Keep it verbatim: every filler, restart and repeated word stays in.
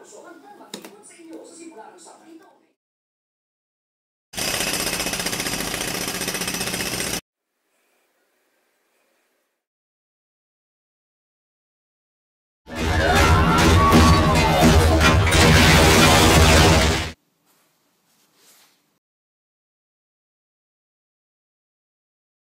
puso hanggang mag-ikot sa inyo sa simula ng Sabado